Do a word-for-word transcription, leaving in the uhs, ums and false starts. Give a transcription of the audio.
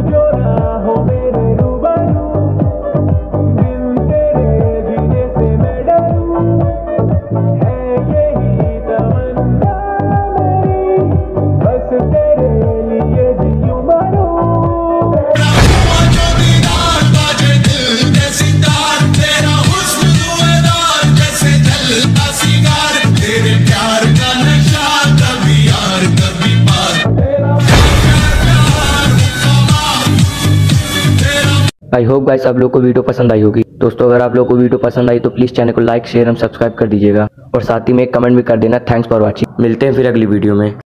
जो ना हो मेरे रूबरू, बिन तेरे जीने से मैं डरूं, है यही तमन्ना मेरी, बस तेरे लिए जीऊं मरूं। आई होप गाइस आप लोग को वीडियो पसंद आई होगी। दोस्तों अगर आप लोग को वीडियो पसंद आई तो प्लीज चैनल को लाइक शेयर एंड सब्सक्राइब कर दीजिएगा और साथ ही में एक कमेंट भी कर देना। Thanks for watching. मिलते हैं फिर अगली वीडियो में।